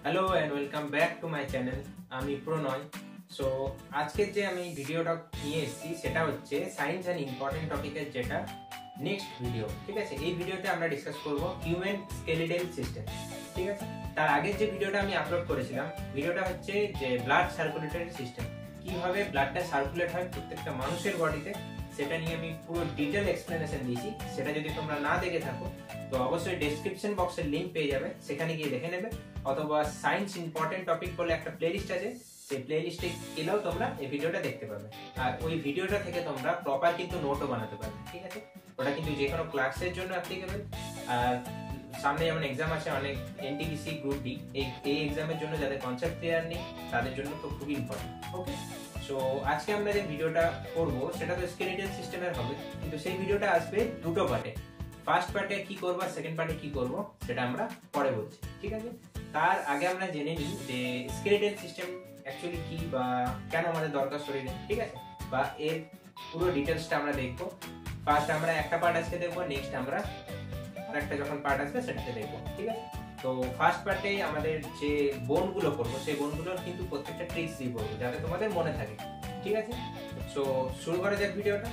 Hello and welcome back to my channel. আমি Pranay. So আজকে যে আমি ভিডিওটা নিয়ে এসেছি সেটা হচ্ছে সায়েন্স অ্যান্ড ইম্পর্টেন্ট টপিকের যেটা নেক্সট ভিডিও। ঠিক আছে, এই ভিডিওতে আমরা ডিসকাস করব হিউম্যান স্কেলেটাল সিস্টেম। ঠিক আছে, তার আগের যে ভিডিওটা আমি আপলোড করেছিলাম ভিডিওটা হচ্ছে যে ব্লাড সার্কুলেটরি সিস্টেম, কিভাবে ব্লাডটা সার্কুলেট হয় প্রত্যেকটা মানুষের বডিতে, সেটা নিয়ে আমি পুরো ডিটেল এক্সপ্লেনেশন দিয়েছি। সেটা যদি তোমরা না দেখে থাকো তো অবশ্যই ডেসক্রিপশন বক্সের লিংক পেয়ে যাবে, সেখানে গিয়ে দেখে নেবে। অথবা সায়েন্স ইম্পর্টেন্ট টপিক বলে একটা প্লেলিস্ট আছে, সেই প্লেলিস্টে গেলেও তোমরা এই ভিডিওটা দেখতে পাবে। আর ওই ভিডিওটা থেকে তোমরা প্রপার কিন্তু নোটও বানাতে পারবে। ঠিক আছে, ওটা কিন্তু যে কোনো ক্লাসের জন্য অ্যাপ্লিকেবল। আর সামনে যেমন এক্সাম আছে অনেক, এনটিপিসি গ্রুপ ডি, এই এক্সামের জন্য যাদের কনসেপ্ট ক্লিয়ার নেই তাদের জন্য তো খুবই ইম্পর্টেন্ট। ওকে, সো আজকে আমরা যে ভিডিওটা করব সেটা তো স্কেলেটাল সিস্টেমের হবে, কিন্তু সেই ভিডিওটা আসবে দুটো পার্টে। ফার্স্ট পার্টে কি করব আর সেকেন্ড পার্টে কি করব সেটা আমরা পরে বলছি। ঠিক আছে, তার আগে আমরা জেনে নিই যে স্কেলেটাল সিস্টেম অ্যাকচুয়ালি কি বা কেন আমাদের দরকার শরীরে। ঠিক আছে, বা এর পুরো ডিটেলসটা আমরা দেখব। ফার্স্ট আমরা একটা পার্ট আজকে দেখব, নেক্সট আমরা আরেকটা যখন পার্ট আসবে সেটাতে দেখব। ঠিক আছে, তো ফার্স্ট পার্টে আমাদের যে বোনগুলো করবো সেই বোনগুলোর কিন্তু প্রত্যেকটা ট্রিক্স দিয়ে করবো যাতে তোমাদের মনে থাকে। ঠিক আছে, সো শুরু করা যাক ভিডিওটা।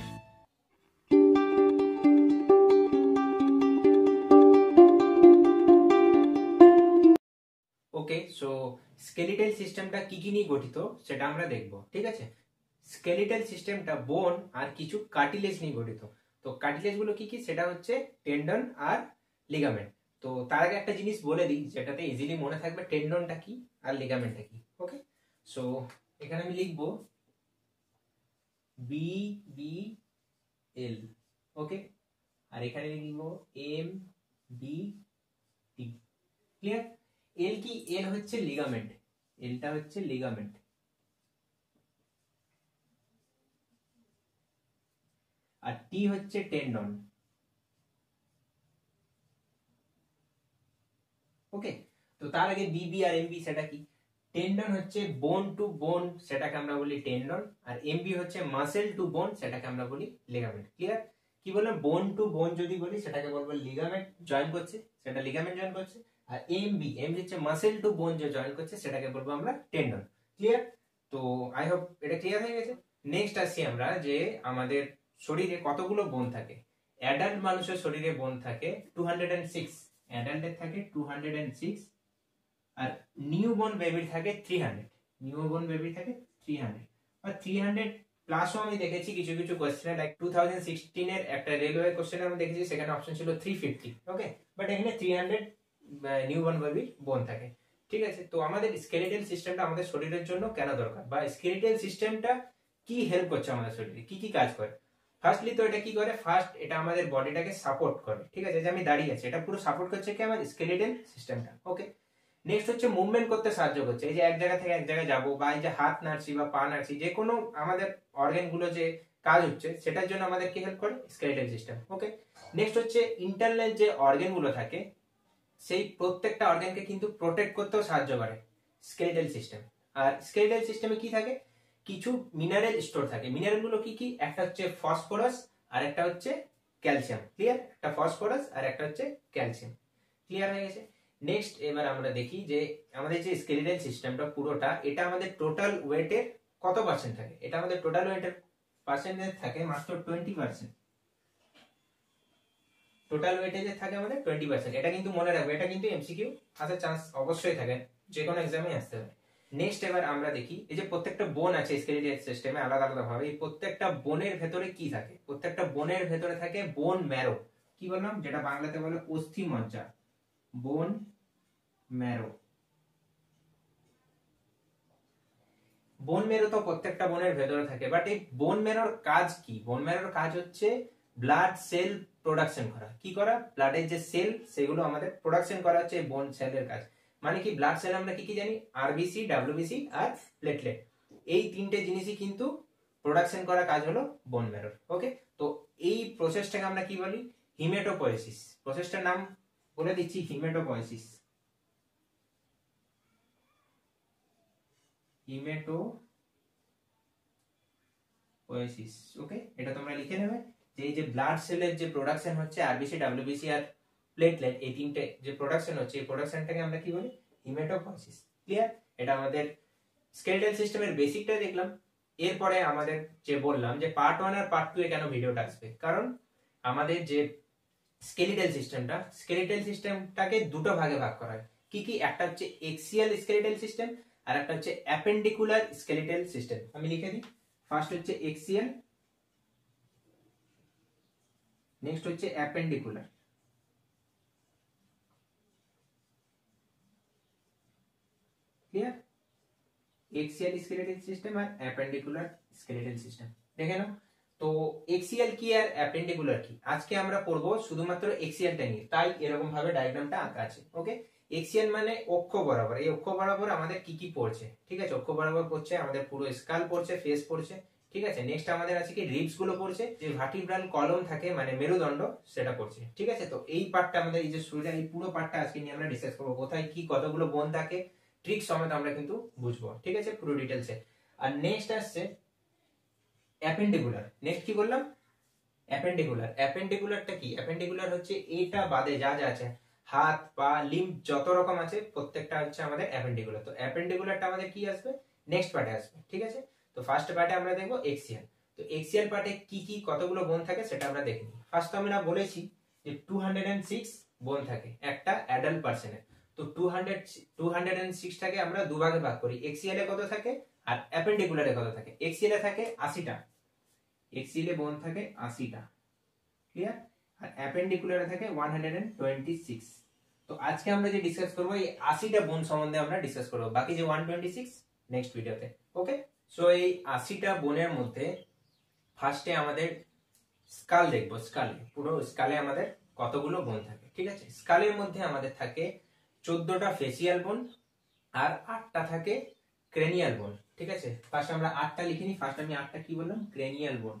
ওকে, সো স্কেলিটাল সিস্টেমটা কি কি নিয়ে গঠিত সেটা আমরা দেখব। ঠিক আছে, স্কেলিটাল সিস্টেমটা বোন আর কিছু কার্টিলেজ নিয়ে গঠিত। তো কার্টিলেজ গুলো কি কি সেটা হচ্ছে টেন্ডন আর লিগামেন্ট। তো তার আগে একটা জিনিস বলে দিই যেটাতে ইজিলি মনে থাকবে, টেন্ডনটা কি আর লিগামেন্টটা কি। ওকে, সো এখানে আমি লিখবো বি বি এল। ওকে, আর এখানে লিখবো M B T. Clear? L কি? এল হচ্ছে লিগামেন্ট, এলটা হচ্ছে লিগামেন্ট। আর টি হচ্ছে টেন্ডন। ওকে, তো তার আগে বিবি আর এমবি সেটা কি? টেন্ডন হচ্ছে বোন টু বোন, সেটাকে আমরা বলি টেন্ডন। আর এমবি হচ্ছে মাসেল টু বোন, সেটাকে আমরা বলি লিগামেন্ট। ক্লিয়ার? কি বললাম? বোন টু বোন যদি বলি সেটাকে বলবো লিগামেন্ট জয়েন করছে, সেটা লিগামেন্ট জয়েন করছে। আর এমবি হচ্ছে মাসেল টু বোন যে জয়েন করছে সেটাকে বলবো আমরা টেন্ডন। ক্লিয়ার? তো আই হোপ এটা ক্লিয়ার হয়ে গেছে। নেক্সট আসছি আমরা যে আমাদের শরীরে কতগুলো বোন থাকে। অ্যাডাল্ট মানুষের শরীরে বোন থাকে 206, অ্যাডাল্টের থাকে 206। আর নিউবর্ন বেবির থাকে 300, নিউবর্ন বেবির থাকে 300 বা 300 প্লাসও আমি দেখেছি কিছু কিছু কোশ্চেনে, লাইক 2016 এর একটা রেলওয়ে কোশ্চেনে আমি দেখেছি সেখানে অপশন ছিল 350। ওকে, বাট এখানে 300 নিউবর্ন বেবির বোন থাকে। ঠিক আছে, তো আমাদের স্কেলেটাল সিস্টেমটা আমাদের শরীরের জন্য কেন দরকার, বা স্কেলেটাল সিস্টেমটা কি হেল্প করছে আমাদের শরীরে, কি কি কাজ করে। ফার্স্টলি তো এটা কি করে, ফার্স্ট এটা আমাদের বডিটাকে সাপোর্ট করে। ঠিক আছে, যে আমি দাঁড়িয়ে আছি এটা পুরো সাপোর্ট করছে কি আমার স্কেলেটাল সিস্টেমটা। ওকে, নেক্সট হচ্ছে মুভমেন্ট করতে সাহায্য করছে, এই যে এক জায়গা থেকে এক জায়গায় যাবো, বা এই যে হাত নাড়ছি বা পা নাড়ছি, যে কোনো আমাদের অর্গান গুলো যে কাজ হচ্ছে সেটার জন্য আমাদের কি হেল্প করে স্কেলেটাল সিস্টেম। ওকে, নেক্সট হচ্ছে ইন্টারনাল যে অর্গান গুলো থাকে সেই প্রত্যেকটা অর্গানকে কিন্তু প্রোটেক্ট করতেও সাহায্য করে স্কেলেটাল সিস্টেম। আর স্কেলেটাল সিস্টেমে কি থাকে, কিছু মিনারেল স্টোর থাকে। মিনারেল গুলো কি কি? একটা হচ্ছে ফসফরাস আর একটা হচ্ছে ক্যালসিয়াম। ক্লিয়ার? একটা ফসফরাস আর একটা হচ্ছে ক্যালসিয়াম। ক্লিয়ার হয়ে গেছে। নেক্সট এবার আমরা দেখি যে আমাদের যে স্কেলেটাল সিস্টেমটা পুরোটা, এটা আমাদের টোটাল ওয়েটের কত পার্সেন্ট থাকে। এটা আমাদের টোটাল ওয়েটের পার্সেন্টেজ থাকে মাত্র 20%। টোটাল ওয়েটেজে থাকে আমাদের 20%। এটা কিন্তু মনে রাখবে, এটা কিন্তু এমসিকিউ আসার চান্স অবশ্যই থাকে, যে কোনো এক্সামে আসতে পারে। নেক্সট এবার আমরা দেখি এই যে প্রত্যেকটা বোন আছে স্কেলেটাল সিস্টেমে আলাদা আলাদা ভাবে, এই প্রত্যেকটা বোনের ভেতরে কি থাকে। প্রত্যেকটা বোনের ভেতরে থাকে বোন ম্যারো। কি বললাম? যেটা বাংলাতে বলে অস্থি মজ্জা, বোন ম্যারো। বোন ম্যারো তো প্রত্যেকটা বোনের ভেতরে থাকে, বাট এই বোন ম্যারোর কাজ কি? বোন ম্যারোর কাজ হচ্ছে ব্লাড সেল প্রোডাকশন করা। কি করা? ব্লাডের যে সেল সেগুলো আমাদের প্রোডাকশন করা হচ্ছে বোন সেলের কাজ। মানে কি, ব্লাড সেল আমরা কি কি জানি? আরবিসি, ডাব্লিউবিসি আর প্লেটলেট, এই তিনটে জিনিসই কিন্তু প্রোডাকশন করা কাজ হলো বোন ম্যারোর। ওকে, তো এই প্রসেসটাকে আমরা কি বলি? হিমেটোপয়েসিস। প্রসেসটার নাম বলে দিচ্ছি, হিমেটোপয়েসিস। হিমেটোপয়েসিস। ওকে, এটা তোমরা লিখে নেবে যে এই যে ব্লাড সেলের যে প্রোডাকশন হচ্ছে আরবিসি, ডাব্লিউবিসি আর প্লেটলেট, এই তিনটে যে প্রোডাকশন হচ্ছে এই প্রোডাকশনটাকে আমরা কি বলি? হিমেটোপয়েসিস। ক্লিয়ার? এটা আমাদের স্কেলেটাল সিস্টেমের বেসিকটা দেখলাম। এরপরে আমাদের যে বললাম যে পার্ট 1 আর পার্ট 2 এ কেন ভিডিওটা আসবে, কারণ আমাদের যে স্কেলেটাল সিস্টেমটাকে দুটো ভাগে ভাগ করা হয়। কি কি? একটা হচ্ছে এক্সিয়াল স্কেলেটাল সিস্টেম আর একটা হচ্ছে অ্যাপেন্ডিকুলার স্কেলেটাল সিস্টেম। আমি লিখে দিই, ফার্স্ট হচ্ছে এক্সিয়াল, নেক্সট হচ্ছে appendicular. Clear? Axial skeletal system আর অ্যাপেন্ডিকুলার স্কেলেটাল সিস্টেম দেখে নাও। তো এক্সিয়াল কি আর অ্যাপেন্ডিকুলার কি, আজকে আমরা পড়বো শুধুমাত্র এক্সিয়ালটা নিয়ে, তাই এরকম ভাবে ডায়াগ্রামটা আঁকা আছে। ওকে, এক্সিয়াল মানে অক্ষ বরাবর। এই অক্ষ বরাবর আমাদের কি কি পড়ছে, ঠিক আছে? অক্ষ বরাবর পড়ছে আমাদের পুরো স্কাল পড়ছে, ফেস পড়ছে, ঠিক আছে? নেক্সট আমাদের আছে কি রিবস গুলো পড়ছে, যে ভার্টিব্রাল কলম থাকে মানে মেরুদণ্ড, সেটা পড়ছে, ঠিক আছে? তো এই পার্টটা আমাদের, এই যে শরীরের এই পুরো পার্টটা আজকে নিয়ে আমরা ডিসকাস করবো, কোথায় কি কতগুলো বোন থাকে ট্রিক সমেত আমরা কিন্তু বুঝবো, ঠিক আছে? পুরো ডিটেইলসে। আর নেক্সট আসছে অ্যাপেন্ডিকুলার। নেক্সট কি বললাম? অ্যাপেন্ডিকুলার। অ্যাপেন্ডিকুলারটা কি? অ্যাপেন্ডিকুলার হচ্ছে এটা বাদে যা যা আছে, হাত পা লিম্ব যত রকম আছে প্রত্যেকটা হচ্ছে আমাদের অ্যাপেন্ডিকুলার। তো অ্যাপেন্ডিকুলারটা আমাদের কি আসবে? নেক্সট পার্টে আসবে, ঠিক আছে? তো ফার্স্ট পার্টে আমরা দেখবো এক্সিয়াল। তো এক্সিয়াল পার্টে কি কি কতগুলো বোন থাকে সেটা আমরা দেখে নিই। ফার্স্ট তো আমরা বলেছি যে 206 বোন থাকে একটা অ্যাডাল্ট পারসনের। তো 206 টাকে আমরা দুভাগে ভাগ করি, এক্সিয়ালে কত থাকে আর অ্যাপেন্ডিকুলারে কত থাকে। এক্সিয়ালে থাকে 80টা, এক্সিয়ালে বোন থাকে 80টা, ক্লিয়ার? আর অ্যাপেন্ডিকুলারে থাকে 126। তো আজকে আমরা যে ডিসকাস করব এই 80টা বোন সম্বন্ধে আমরা ডিসকাস করব, বাকি যে 126 নেক্সট ভিডিওতে। ওকে, সো এই 80টা বোনের মধ্যে ফার্স্টে আমাদের স্কাল দেখবো। স্কালে, পুরো স্কালে আমাদের কতগুলো বোন থাকে, ঠিক আছে? স্কালের মধ্যে আমাদের থাকে 14টা ফেসিয়াল বোন আর 8টা থাকে ক্রেনিয়াল বোন, ঠিক আছে? ফার্স্ট আমরা 8টা লিখিনি। ফার্স্ট আমি 8টা কি বললাম? ক্রেনিয়াল বোন।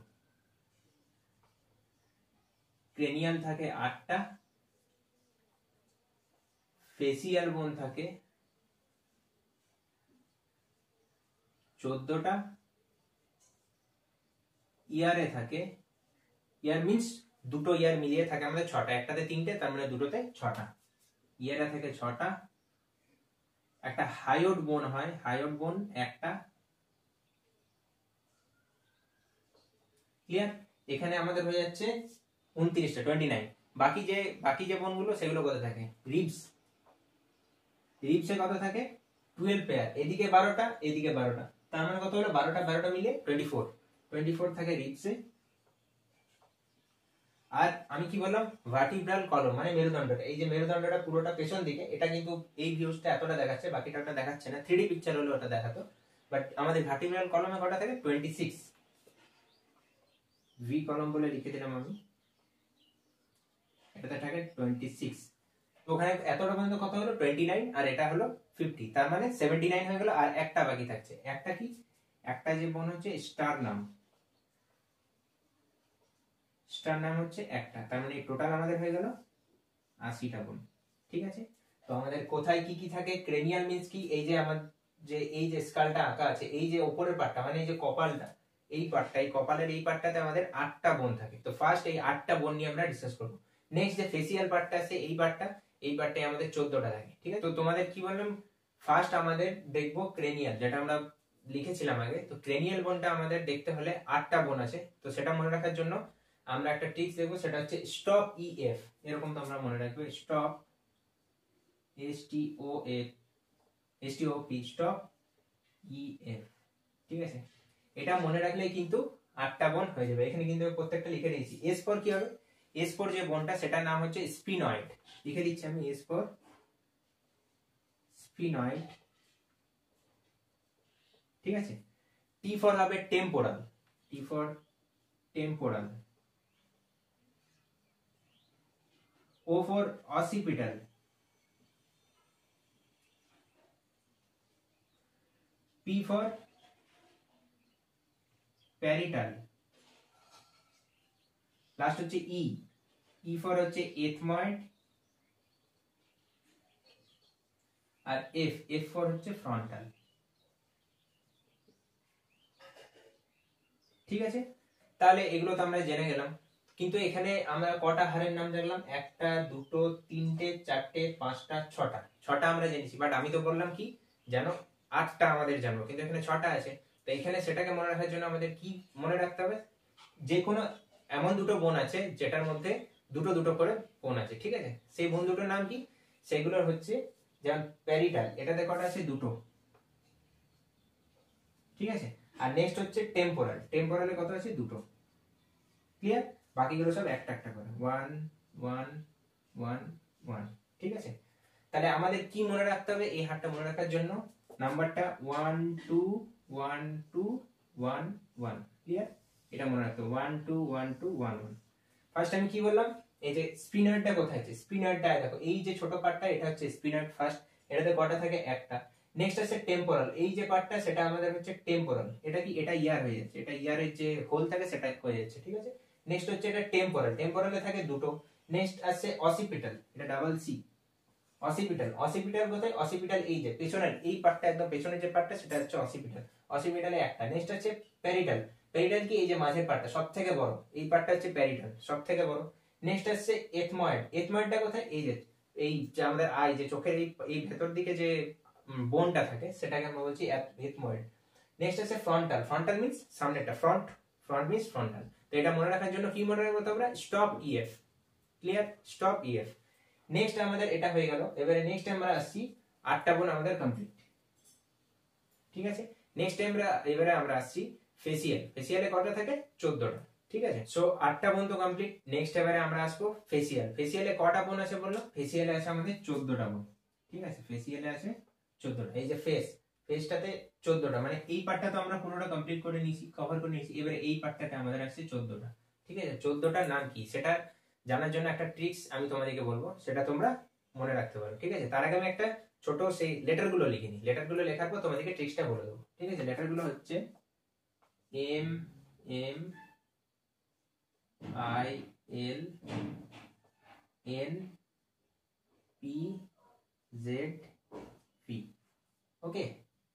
ক্রেনিয়াল থাকে 8টা, ফেসিয়াল বোন থাকে 14টা, ইয়ারে থাকে, ইয়ার মিন্স দুটো ইয়ার মিলিয়ে থাকে আমাদের 6টা, একটাতে 3টে তার মানে দুটোতে 6টা, ইয়ারে থাকে 6টা। একটা হায়োড বোন হয়, হায়োড বোন একটা, ক্লিয়ার? এখানে আমাদের হয়ে যাচ্ছে 29টা, 29। বাকি যে বোনগুলো সেগুলো কত থাকে? রিবস, রিবসে কত থাকে? 12 পেয়ার, এদিকে 12টা এদিকে 12টা, তার মানে কত হলো? 12টা 12টা মিলে 24 থাকে রিবসে। আর আমি কি বললাম? ভার্টিব্রাল কলম মানে মেরুদণ্ডটা, এই যে মেরুদণ্ডটা পুরোটা পেছন দিকে, এটা কিন্তু এই ভিউজটা এতটা দেখাচ্ছে, বাকিটা ওটা দেখাচ্ছে না। 3D পিকচার হলে ওটা দেখাতো, বাট আমাদের ভার্টিব্রাল কলমে কটা থাকে? 26। ভি কলম বলে লিখে দিলাম আমি, এটাতে থাকে 26। তো ওখানে এতটা পর্যন্ত কত হলো? 29, আর এটা হলো 50, তার মানে 79 হয়ে গেল। আর একটা বাকি থাকছে, একটা কি? একটা যে বোন হচ্ছে স্টারনাম, স্টারনাম হচ্ছে একটা, তার মানে টোটাল আমাদের হয়ে গেল 80টা বোন, ঠিক আছে? তো আমাদের কোথায় কি কি থাকে? ক্রেনিয়াল মিন্স কি? এই যে আমার যে এই যে স্কালটা আঁকা আছে, এই যে উপরের পার্টটা মানে এই যে কপালটা, এই পার্টটা, এই কপালের এই পার্টটাতে আমাদের 8টা বোন থাকে। তো ফার্স্ট এই 8টা বোন নিয়ে আমরা ডিসকাস করব। নেক্সট যে ফেসিয়াল পার্টটা আছে, এই পার্টটায় আমাদের 14টা থাকে, ঠিক আছে? তো তোমাদের কি বললাম? ফার্স্ট আমাদের দেখবো ক্রেনিয়াল, যেটা আমরা লিখেছিলাম আগে। তো ক্রেনিয়াল বোনটা আমাদের দেখতে হলে 8টা বোন আছে, তো সেটা মনে রাখার জন্য আমরা একটা ট্রিক্স দেখবো, সেটা হচ্ছে স্টপ ইএফ। এরকম তো আমরা মনে রাখবো, স্টপ STOP স্টপ ইএফ, ঠিক আছে? এটা মনে রাখলে কিন্তু 8টা বোন হয়ে যাবে। এখানে কিন্তু প্রত্যেকটা লিখে দিয়েছি। এস ফর কি হবে? এস ফর যে বোনটা সেটার নাম হচ্ছে স্পিনয়েড, লিখে দিচ্ছি আমি, এস ফর স্পিনয়েড, ঠিক আছে? টি ফর হবে temporal, T for temporal. O for occipital, P for parietal, last হচ্ছে ই ফর হচ্ছে এথময়েড, আর এফ ফর হচ্ছে ফ্রন্টাল, ঠিক আছে? তাহলে এগুলো তো আমরা জেনে গেলাম, কিন্তু এখানে আমরা কটা হারের নাম দেখলাম, একটা, দুটো, তিনটে, চারটে, পাঁচটা, ছটা। ছটা আমরা জেনেছি, বাট আমি তো বললাম কি জানো, আটটা আমাদের জানবো, কিন্তু এখানে ছটা আছে। তো এখানে সেটাকে মনে রাখার জন্য আমাদের কি মনে রাখতে হবে, যে কোনো এমন দুটো বোন আছে যেটার মধ্যে দুটো দুটো করে বোন আছে, ঠিক আছে? সেই বোন দুটোর নাম কি, সেগুলোর হচ্ছে যেমন প্যারিটাল, এটাতে কটা আছে, দুটো, ঠিক আছে? আর নেক্সট হচ্ছে টেম্পোরাল, টেম্পোরালে কত আছে, দুটো, ক্লিয়ার? বাকিগুলো সব একটা একটা করে, ওয়ান ওয়ান ওয়ান ওয়ান, ঠিক আছে? তাহলে আমাদের কি মনে রাখতে হবে এই হারটা মনে রাখার জন্য, নাম্বারটা 1 2 1 2 1 1, ক্লিয়ার? এটা মনে রাখতে হবে 1 2 1 2 1 1। ফার্স্ট আমি কি বললাম, এই যে স্পিনারটা কোথায় আছে, স্পিনারটা দেখো, এই যে ছোট পার্টটা এটা হচ্ছে স্পিনার ফার্স্ট, এটাতে কটা থাকে, একটা। নেক্সট আছে টেম্পোরাল, এই যে পার্টটা সেটা আমাদের হচ্ছে টেম্পোরাল, এটা কি, এটা ইয়ার হয়ে যাচ্ছে, এটা ইয়ারের যে হোল থাকে সেটা হয়ে যাচ্ছে, ঠিক আছে? নেক্সট হচ্ছে এটা টেম্পোরাল, টেম্পোরালে থাকে দুটো। নেক্সট আছে অসিপিটাল, এটা ডাবল সি, অসিপিটাল, অসিপিটাল কোথায়, অসিপিটাল এই যে পেছনের এই পার্টটা, একদম পেছনের যে পার্টটা সেটা হচ্ছে অসিপিটাল, অসিপিটালে একটা। নেক্সট আছে প্যারিটাল, প্যারিটাল কি এই যে মাঝের পার্টটা সবথেকে বড়, এই পার্টটা হচ্ছে প্যারিটাল, সবথেকে বড়। নেক্সট আছে এথময়েড, এথময়েডটা কোথায়, এই যে আমাদের আই যে চোখের এই ভেতর দিকে যে বোনটা থাকে সেটাকে আমরা বলছি এথময়েড। নেক্সট আছে ফ্রন্টাল, ফ্রন্টাল মিন্স সামনেটা, ফ্রন্ট, ফ্রন্ট মিন্স ফ্রন্টাল। তো এটা মনে রাখার জন্য কি মনে রাখবো তোমরা, stop EF, clear? Stop EF. Next আমাদের এটা হয়ে গেল, এবারে নেক্সট আমরা আসছি, আটটা বোন আমাদের কমপ্লিট, ঠিক আছে? নেক্সট এবারে আমরা আসছি ফেসিয়াল, ফেসিয়ালে কটা থাকে, 14টা, ঠিক আছে? সো আটটা বোন তো কমপ্লিট। নেক্সট এবারে আমরা আসবো ফেসিয়াল, ফেসিয়ালে কটা বোন আছে বললো, ফেসিয়ালে আছে আমাদের 14টা বোন, ঠিক আছে? ফেসিয়ালে আছে 14টা, এই যে ফেসটাতে 14টা, মানে এই পার্টটা তো আমরা পুরোটা কমপ্লিট করে নিয়েছি, কভার করে নিয়েছি, এবারে এই পার্টটাতে আমাদের আসছে 14টা, ঠিক আছে? 14টার নাম কি সেটা জানার জন্য একটা ট্রিক্স আমি তোমাদেরকে বলবো, সেটা তোমরা মনে রাখতে পারো, ঠিক আছে? তার আগে আমি একটা ছোট সেই লেটার গুলো লিখে নিই, লেটার গুলো লেখার পর তোমাদেরকে ট্রিক্সটা বলে দেবো, ঠিক আছে? লেটার গুলো হচ্ছে M M I L N P Z P, okay?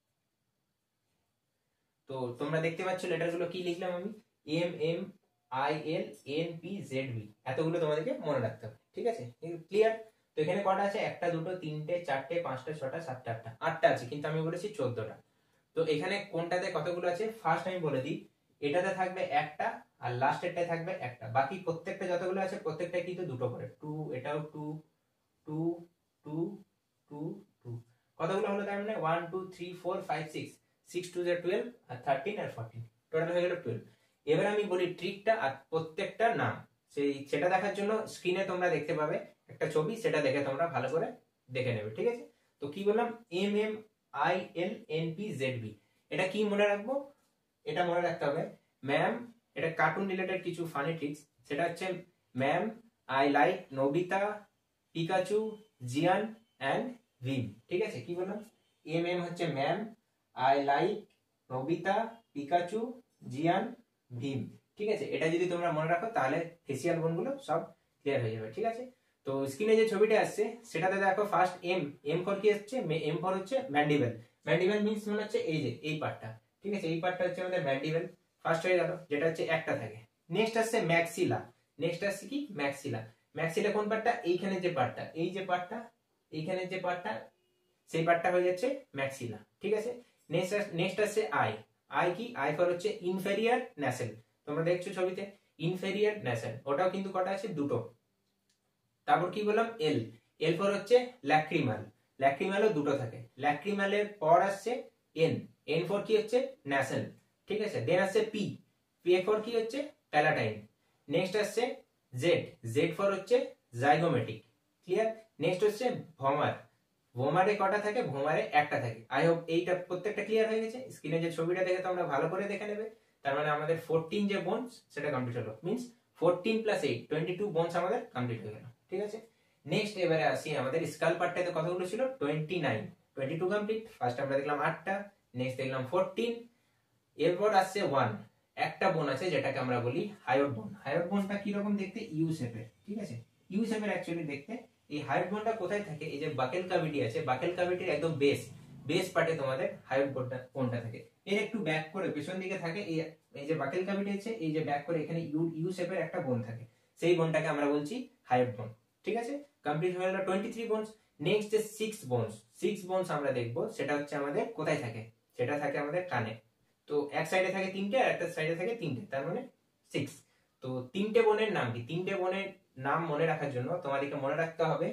তো তোমরা দেখতে পাচ্ছ লেটার গুলো কি লিখলাম আমি, M M I L N P Z B, এতগুলো তোমাদেরকে মনে রাখতে হবে, ঠিক আছে? ক্লিয়ার? তো এখানে কটা আছে, একটা, দুটো, তিনটে, চারটে, পাঁচটা, ছটা, সাতটা, আটটা, আটটা আছে, কিন্তু আমি বলেছি 14টা। তো এখানে কোনটাতে কতগুলো আছে ফার্স্ট আমি বলে দিই, এটাতে থাকবে একটা, আর লাস্টেরটায় থাকবে একটা, বাকি প্রত্যেকটা যতগুলো আছে প্রত্যেকটা কিন্তু দুটো করে, টু, এটাও two, two, two, two, two, কতগুলো হলো তার মানে 1 2 3 4 5 6, 6 2 12, আর 13 আর 14, টোটাল হয়ে গেল 12। এবার আমি বলি ট্রিকটা আর প্রত্যেকটা নাম, সেটা দেখার জন্য স্ক্রিনে তোমরা দেখতে পাবে একটা ছবি, সেটা দেখে তোমরা ভালো করে দেখে নেবে, ঠিক আছে? তো কি বললাম, M M I L N P Z B, এটা কি মনে রাখবো, এটা মনে রাখতে হবে ম্যাম, এটা কার্টুন রিলেটেড কিছু ফানি ট্রিক্স, সেটা হচ্ছে ma'am I like Nobita, Pikachu, Gian and Bheem, ঠিক আছে? কি বললাম, এম এম হচ্ছে ma'am, I like Nobita, Pikachu, Gian, Bheem, ঠিক আছে? এটা যদি তোমরা মনে রাখো তাহলে ফেসিয়াল বোনগুলো সব ক্লিয়ার হয়ে যাবে, ঠিক আছে? তো স্ক্রিনে যে ছবিটা আসছে সেটাতে দেখো ফার্স্ট এম, এম ফর কি হচ্ছে, এম ফর হচ্ছে ম্যান্ডিবেল, ম্যান্ডিবেল মিন্স মানে হচ্ছে এই যে এই পার্টটা, ঠিক আছে? এই পার্টটা হচ্ছে আমাদের ম্যান্ডিবেল, ফার্স্ট হয়ে গেল, যেটা হচ্ছে একটা থাকে। নেক্সট আসছে ম্যাক্সিলা, নেক্সট আসছে কি, ম্যাক্সিলা, ম্যাক্সিলা কোন পার্টটা, এইখানে যে পার্টটা, এই যে পার্টটা, এইখানে যে পার্টটা, সেই পার্টটা হয়ে যাচ্ছে ম্যাক্সিলা, ঠিক আছে? নেক্সট আসছে আই, আই কি, আই ফর হচ্ছে ইনফেরিয়র ন্যাসেল, তোমরা দেখছো ছবিতে ইনফেরিয়র ন্যাসেল, ওটাও কিন্তু কটা আছে, দুটো। তারপর কি বললাম, এল, এল ফর হচ্ছে ল্যাক্রিমাল, ল্যাক্রিমালও দুটো থাকে, ল্যাক্রিমালের পর আসছে এন, এন ফর কি হচ্ছে, ন্যাসেল, ঠিক আছে? দেন আসছে পি, পি ফর কি হচ্ছে, প্যালাটাইন। নেক্সট আসছে জেড, জেড ফর হচ্ছে জাইগোমেটিক, ক্লিয়ার? নেক্সট হচ্ছে ভমার, ভোমারে কটা থাকে, ভোমারে একটা থাকে। আই হোপ এইটা প্রত্যেকটা ক্লিয়ার হয়ে গেছে, স্ক্রিনে যে ছবিটা দেখে তোমরা ভালো করে দেখে নেবে। তার মানে আমাদের 14 যে বোনস সেটা কমপ্লিট হলো, মিন্স 14 + 8 22 বোনস আমাদের কমপ্লিট হয়ে গেল, ঠিক আছে? নেক্সট এবারে আসি আমাদের স্কাল পার্টটাতে কতগুলো ছিল, 29, 22 কমপ্লিট। ফার্স্ট আমরা দেখলাম 8টা, নেক্সট দেখলাম 14, এরপর আসছে 1, একটা বোন আছে যেটাকে আমরা বলি হায়োড বোন। হায়োড বোনটা কি রকম দেখতে, ইউ শেপের, ঠিক আছে? ইউ শেপের অ্যাকচুয়ালি দেখতে। এই হায়োড বোনটা কোথায় থাকে, এই যে বাকেল ক্যাভিটি আছে, বাকেল ক্যাভিটির একদম বেস পার্টে তোমাদের হায়োড বোনটা থাকে। এর একটু ব্যাক করে পেছন দিকে থাকে এই যে বাকেল ক্যাভিটি আছে, এই যে ব্যাক করে এখানে ইউ শেপের একটা বোন থাকে। সেই বোনটাকে আমরা বলছি হাইব্রিড বোন। ঠিক আছে, কমপ্লিট হয়ে গেল 23 বোনস। নেক্সট যে 6 বোনস আমরা দেখবো, সেটা হচ্ছে আমাদের কোথায় থাকে, সেটা থাকে আমাদের কানে। তো এক সাইডে থাকে 3টে আর একটা সাইডে থাকে 3টে, তার মানে 6। তো 3টে বোনের নাম কি? 3টে বোনের নাম মনে রাখার জন্য তোমাদেরকে মনে রাখতে হবে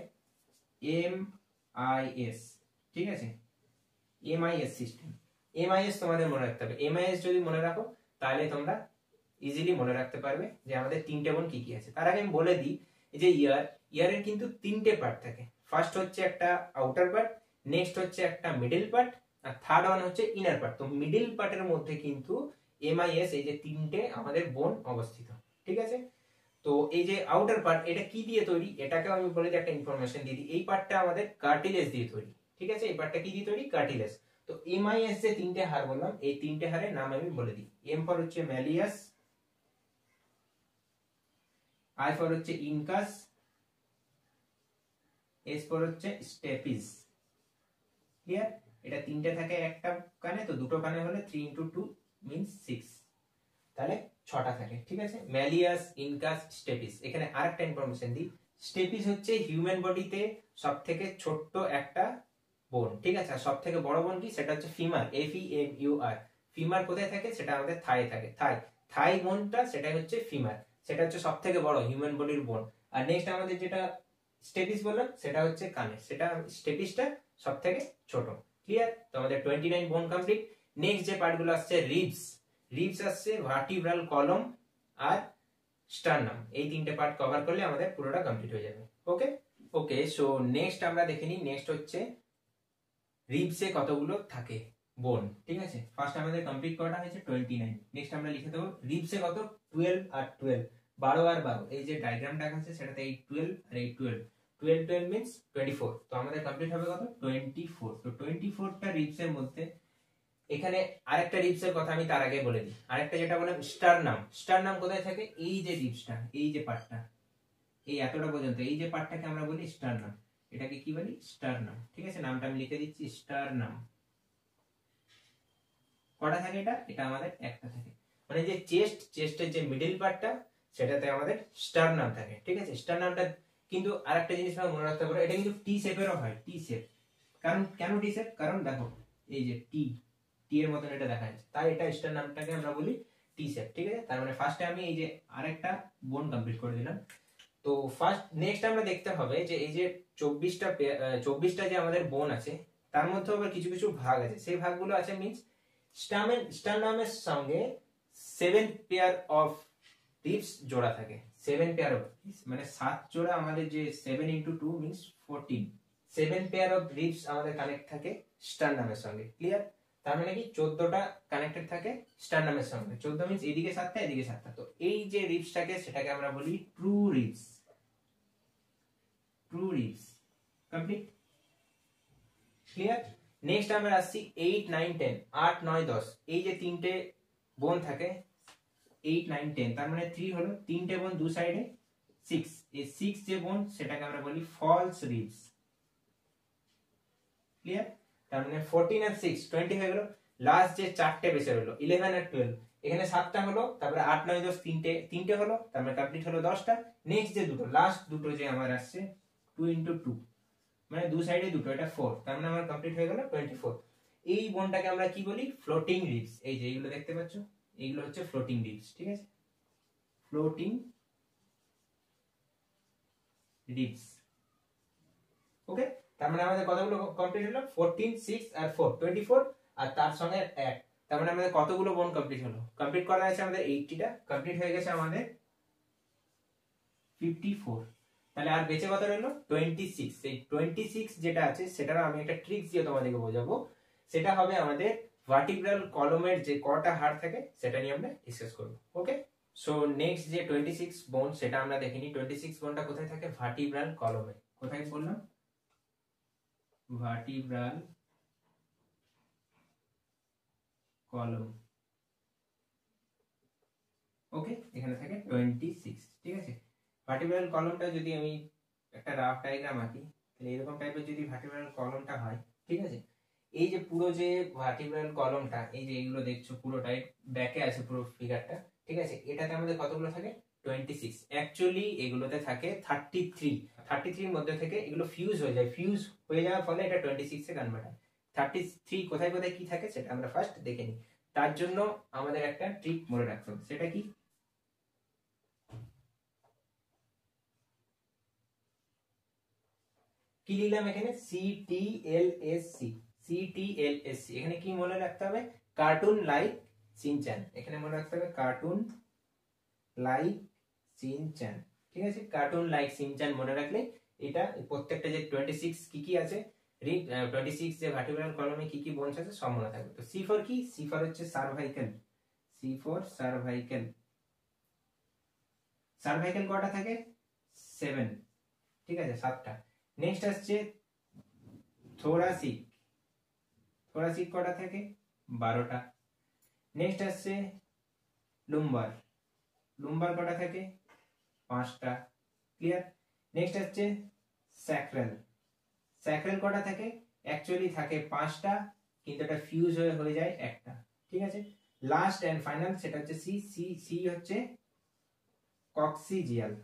MIS। ঠিক আছে, MIS সিস্টেম, MIS তোমাদের মনে রাখতে হবে। MIS যদি মনে রাখো তাহলে তোমরা ইজিলি মনে রাখতে পারবে যে আমাদের 3টে বোন কি কি আছে। তার আগে আমি বলে দিই, এই যে ইয়ারের কিন্তু 3টে পার্ট থাকে। ফার্স্ট হচ্ছে একটা আউটার পার্ট, নেক্সট হচ্ছে একটা মিডল পার্ট, আর থার্ড ওয়ান হচ্ছে ইনার পার্ট। তো মিডল পার্টের মধ্যে কিন্তু MIS এই যে 3টে আমাদের বোন অবস্থিত। ঠিক আছে, তো এই যে আউটার পার্ট, এটা কি দিয়ে তৈরি, এটাকে আমি বলে দিই, একটা ইনফরমেশন দিয়ে দিই। এই পার্টটা আমাদের কার্টিলেজ দিয়ে তৈরি। ঠিক আছে, এই পার্টটা কি দিয়ে তৈরি? কার্টিলেজ। তো MIS যে 3টে হাড় বললাম, এই 3টে হাড়ের নাম আমি বলে দিই। M ফর হচ্ছে ম্যালিয়াস, I ফর হচ্ছে ইনকাস, S ফর হচ্ছে স্টেপিস। ক্লিয়ার? এটা 3টে থাকে একটা কানে, তো দুটো কানে হলে 3 × 2 মিন্স 6, তাহলে 6টা থাকে। ঠিক আছে, ম্যালিয়াস, ইনকাস, স্টেপিস। এখানে আরেকটা ইনফরমেশন দিই, স্টেপিস হচ্ছে হিউম্যান বডিতে সবথেকে ছোট্ট একটা বোন। ঠিক আছে, আর সবথেকে বড় বোন কি? সেটা হচ্ছে ফিমার, FEMUR। ফিমার কোথায় থাকে? সেটা আমাদের থায়ে থাকে। থাই বোনটা সেটা হচ্ছে ফিমার, সেটা হচ্ছে সবথেকে বড় হিউম্যান বডির বোন। আর নেক্সট আমাদের যেটা স্টেপিস বললাম, সেটা হচ্ছে কানে, সেটা স্টেপিসটা সবথেকে ছোট। ক্লিয়ার? তো আমাদের 29 বোন কমপ্লিট। নেক্সট যে পার্টগুলো আসছে, রিবস আসছে, ভার্টিব্রাল কলম আর স্টারনাম। এই 3টে পার্ট কভার করলে আমাদের পুরোটা কমপ্লিট হয়ে যাবে। ওকে, সো নেক্সট আমরা দেখে নিই। নেক্সট হচ্ছে রিবসে কতগুলো থাকে বোন। ঠিক আছে, ফার্স্ট আমাদের কমপ্লিট করাটা হয়েছে 29। নেক্সট আমরা লিখে দেবো রিবসে কত? 12 আর 12, 12 আর 12। এই যে ডায়াগ্রামটা আছে সেটাতে এই 12 আর এই 12, 12 মিন্স 24। তো আমাদের কমপ্লিট হবে কত? 24। তো 24টা রিবসের মধ্যে এখানে আরেকটা রিবসের কথা আমি তার আগে বলে দিই। আরেকটা যেটা বললাম স্টারনাম কোথায় থাকে? এই যে রিবসটা, এই যে পার্টটা, এই এতটা পর্যন্ত, এই যে পার্টটাকে আমরা বলি স্টারনাম। এটাকে কি বলি? স্টারনাম। ঠিক আছে, নামটা আমি লিখে দিচ্ছি, স্টারনাম। কটা থাকে এটা? এটা আমাদের একটা থাকে। মানে যে চেস্টের যে মিডল পার্টটা, সেটাতে আমাদের স্টারনাম থাকে। ঠিক আছে, স্টারনামটা কিন্তু আরেকটা জিনিস আমরা মনে রাখতে পারো, এটা কিন্তু টি শেপেরও হয়। টি শেপ, কারণ কেন টি শেপ? কারণ দেখো এই যে টি এর মতন এটা দেখা যাচ্ছে, তাই এটা স্টারনামটাকে আমরা বলি টি শেপ। ঠিক আছে, তার মানে ফার্স্টে আমি এই যে আরেকটা বোন কমপ্লিট করে দিলাম। তো নেক্সট আমরা দেখতে হবে যে এই যে 24টা যে আমাদের বোন আছে, তার মধ্যে আবার কিছু কিছু ভাগ আছে। সেই ভাগগুলো আছে মিন্স স্টারনামের সঙ্গে 7 পেয়ার অফ রিবস জোড়া থাকে। 7 পেয়ার অফ মানে 7 জোড়া, আমাদের যে 7 × 2 মিন্স 14, 7 পেয়ার অফ রিবস আমাদের কানেক্ট থাকে স্টারনামের সঙ্গে। ক্লিয়ার? তার মানে কি 14টা কানেক্টেড থাকে স্টারনামের সঙ্গে। 14 মিন্স এদিকে 7টা এদিকে 7টা। তো এই যে রিবসটাকে, সেটাকে আমরা বলি true ribs. Complete? Clear? Next আমরা আসছি 8, 9, 10, 8, 9, 10। এই যে 3টে বোন থাকে 8, 9, 10, তার মানে 3 হলো 3টে বোন দু সাইডে 6। এই 6 যে বোন, সেটাকে আমরা বলি ফলস রিবস। ক্লিয়ার? তার মানে 14 আর 6 20 হয়ে গেল। লাস্ট যে 4টে বেঁচে রইলো 11 আর 12, এখানে 7টা হলো, তারপরে 8, 9, 10 তিনটে হলো, তার মানে কমপ্লিট হলো 10টা। নেক্সট যে দুটো, লাস্ট দুটো যে আমার আসছে 2 × 2, মানে দু সাইডে দুটো, এটা 4, তার মানে আমার কমপ্লিট হয়ে গেল 24। এই বোনটাকে আমরা কি বলি? Floating ribs. এই যে এইগুলো দেখতে পাচ্ছ, এইগুলো হচ্ছে ফ্লোটিং রিবস। ঠিক আছে, ফ্লোটিং রিবস। ওকে, তার মানে আমাদের কতগুলো কমপ্লিট হলো? 14, 6 আর 4, 24, আর তার সঙ্গে 1। তার মানে আমাদের কতগুলো বোন কমপ্লিট হলো? কমপ্লিট করা আছে আমাদের 80টা, কমপ্লিট হয়ে গেছে আমাদের 54। তাহলে আর বেঁচে কত রইলো? 26। এই 26 যেটা আছে, সেটার আমি একটা ট্রিক্স দিয়ে তোমাদেরকে বোঝাবো। সেটা হবে আমাদের ভার্টিব্রাল কলমের যে কটা হাড় থাকে, সেটা নিয়ে আমরা ডিসকাস করবো। ওকে, সো নেক্সট যে 26 বোন, সেটা আমরা দেখিনি। 26 বোনটা কোথায় থাকে? ভার্টিব্রাল কলমে। কোথায় বললাম? ভার্টিব্রাল কলম। ওকে, এখানে থাকে 26। ঠিক আছে, ভার্টিব্রাল কলমটা যদি আমি একটা রাফ ডায়াগ্রাম আঁকি, তাহলে এরকম টাইপের যদি ভার্টিব্রাল কলমটা হয়, ঠিক আছে, এই যে পুরো যে ভার্টিব্রাল কলমটা, এই যে এইগুলো দেখছো পুরোটাই ব্যাকে আছে পুরো ফিগারটা। ঠিক আছে, এটাতে আমাদের কতগুলো থাকে? 26, অ্যাকচুয়ালি এগুলোতে থাকে 33। 33 মধ্যে থেকে এগুলো ফিউজ হয়ে যায়, ফিউজ হয়ে যাওয়ার ফলে এটা 26 এ কনভার্ট হয়। 33 কোথায় কোথায় কি থাকে সেটা আমরা ফার্স্ট দেখে নিই। তার জন্য আমাদের একটা ট্রিক মনে রাখতে হবে, সেটা কি? কি লিখলাম এখানে? CTLSC, CTLSC। এখানে কি মনে রাখতে হবে? Cartoon like Shinchan. এখানে মনে রাখতে হবে কার্টুন লাইক সিনচ্যান। ঠিক আছে, কার্টুন লাইক সিনচ্যান মনে রাখলে এটা প্রত্যেকটা যে 26 কি কি আছে, 26 যে ভার্টিব্রাল কলামে কি কি বোনস আছে সব মনে থাকবে। তো সি ফর কি? সি ফর হচ্ছে cervical. C for cervical. Cervical কটা থাকে? 7। ঠিক আছে, 7টা। নেক্সট আসছে থোরাসিক। থোরাসিক কটা থাকে? 12টা। নেক্সট আসছে লুম্বার। লুম্বার কটা থাকে? 5টা। ক্লিয়ার? নেক্সট আসছে স্যাক্রাল। স্যাক্রাল কটা থাকে? অ্যাকচুয়ালি থাকে 5টা, কিন্তু এটা ফিউজ হয়ে যায় একটা। ঠিক আছে, লাস্ট এন্ড ফাইনাল সেটা হচ্ছে সি। সি সি হচ্ছে কক্সিজিয়াল।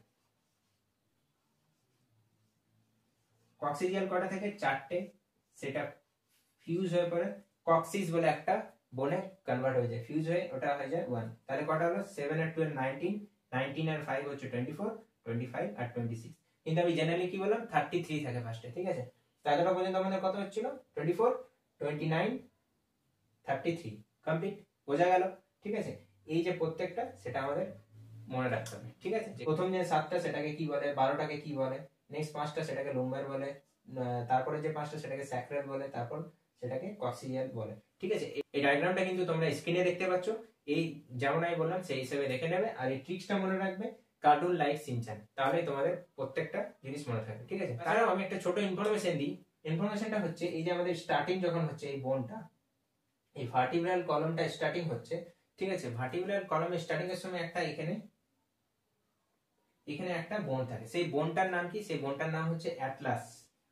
কক্সিজিয়াল কটা থেকে? 4টে, সেটা ফিউজ হয়ে পড়ে কক্সিস বলে একটা বনে কনভার্ট হয়ে যায়, ফিউজ হয়ে ওটা হয়ে যায় 1। তাহলে কটা হলো? 7 আর 12 19, 19 আর 5 হচ্ছে 24, 25 আর 26। কিন্তু আমি জেনারেলি কি বললাম? 33 থাকে ফার্স্টে। ঠিক আছে, তাহলে পর্যন্ত আমাদের কত হচ্ছিল? 24, 29, 33 কমপ্লিট। বোঝা গেল? ঠিক আছে, এই যে প্রত্যেকটা সেটা আমাদের মনে রাখতে হবে। ঠিক আছে, প্রথম যে 7টা সেটাকে কি বলে, 12টাকে কি বলে, নেক্সট 5টা সেটাকে লুম্বার বলে, তারপরে যে 5টা সেটাকে স্যাক্রাল বলে, তারপর সেটাকে কক্সিজিয়াল বলে। ঠিক আছে, এই ডায়াগ্রামটা কিন্তু তোমরা স্ক্রিনে দেখতে পাচ্ছ। এই যেমন আমি বললাম সেই হিসেবে দেখে নেবে, আর এই ট্রিক্সটা মনে রাখবে, কার্টুন লাইক সিনচ্যান, তাহলে তোমাদের প্রত্যেকটা জিনিস মনে থাকবে। ঠিক আছে, তাহলে আমি একটা ছোট ইনফরমেশন দিই। ইনফরমেশনটা হচ্ছে এই যে আমাদের স্টার্টিং যখন হচ্ছে এই বোনটা, এই ভার্টিব্রাল কলামটা স্টার্টিং হচ্ছে। ঠিক আছে, ভার্টিব্রাল কলামের স্টার্টিং এর সময় একটা এখানে এখানে একটা বোন থাকে। সেই বোনটার নাম কি? সেই বোনটার নাম হচ্ছে অ্যাটলাস।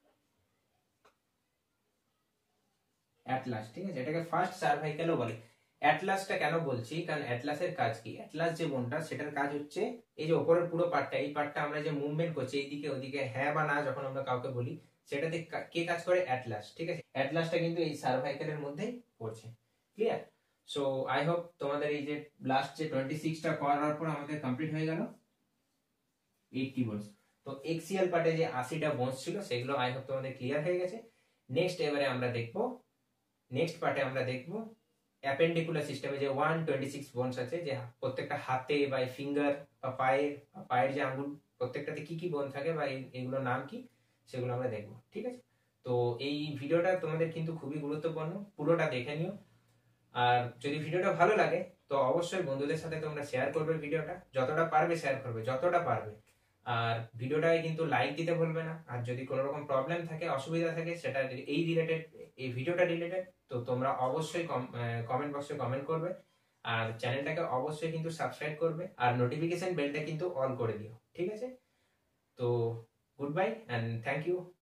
অ্যাটলাস। ঠিক আছে, এটাকে ফার্স্ট সার্ভাইকেলও বলে। অ্যাটলাসটা কেন বলছি? কারণ অ্যাটলাসের কাজ কি? অ্যাটলাস যে বোনটা সেটার কাজ হচ্ছে এই যে উপরের পুরো পার্টটা, এই পার্টটা আমরা যে মুভমেন্ট করছি এইদিকে ওদিকে, হ্যাঁ বা না যখন আমরা কাউকে বলি, সেটাতে কে কাজ করে? অ্যাটলাস। ঠিক আছে, অ্যাটলাসটা কিন্তু এই সার্ভাইকেলের মধ্যেই পড়ছে। ক্লিয়ার? সো আই হোপ তোমাদের এই যে লাস্ট যে 26টা করার পর আমাদের কমপ্লিট হয়ে গেল 80 বোনস। তো এক্সিয়াল পার্টে যে 80টা বোনস ছিল সেগুলো আই হোপ তোমাদের ক্লিয়ার হয়ে গেছে। নেক্সট এবারে আমরা দেখবো, নেক্সট পার্টে আমরা দেখবো অ্যাপেন্ডিকুলার সিস্টেমে যে 126 বোনস আছে, যে প্রত্যেকটা হাতে বা ফিঙ্গার বা পায়ের যে আঙ্গুল প্রত্যেকটাতে কি কি বোন থাকে বা এগুলোর নাম কি সেগুলো আমরা দেখবো। ঠিক আছে, তো এই ভিডিওটা তোমাদের কিন্তু খুবই গুরুত্বপূর্ণ, পুরোটা দেখে নিও। আর যদি ভিডিওটা ভালো লাগে তো অবশ্যই বন্ধুদের সাথে তোমরা শেয়ার করবে ভিডিওটা, যতটা পারবে শেয়ার করবে, যতটা পারবে। আর ভিডিওটায় কিন্তু লাইক দিতে ভুলবে না। আর যদি কোনো রকম প্রবলেম থাকে, অসুবিধা থাকে, সেটা এই রিলেটেড, এই ভিডিওটা রিলেটেড, তো তোমরা অবশ্যই কমেন্ট বক্সে কমেন্ট করবে। আর চ্যানেলটাকে অবশ্যই কিন্তু সাবস্ক্রাইব করবে, আর নোটিফিকেশন বেলটা কিন্তু অন করে দিও। ঠিক আছে, তো good bye and thank you.